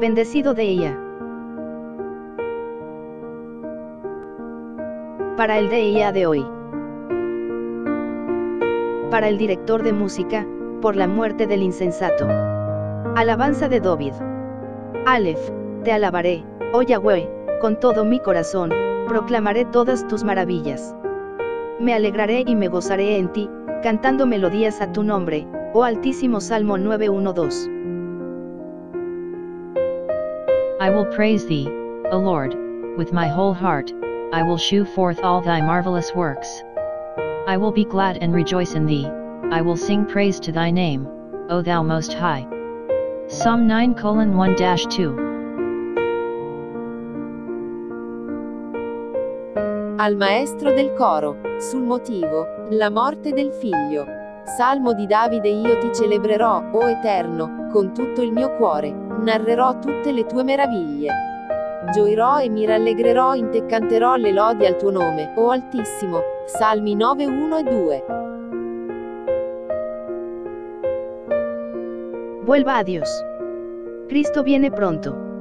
Bendecido de ella. Para el de ella de hoy. Para el director de música, por la muerte del insensato. Alabanza de David. Aleph, te alabaré, oh Yahweh, con todo mi corazón, proclamaré todas tus maravillas. Me alegraré y me gozaré en ti, cantando melodías a tu nombre, oh Altísimo. Salmo 9:1-2. I will praise thee, O Lord, with my whole heart, I will shew forth all thy marvelous works. I will be glad and rejoice in thee, I will sing praise to thy name, O thou most high. Psalm 9:1-2. Al maestro del coro, sul motivo, la morte del figlio. Salmo di Davide. Io ti celebrerò, o Eterno, con tutto il mio cuore, narrerò tutte le tue meraviglie. Gioirò e mi rallegrerò in te, canterò le lodi al tuo nome, o Altissimo. Salmi 9:1-2. Vuelva a Dios. Cristo viene pronto.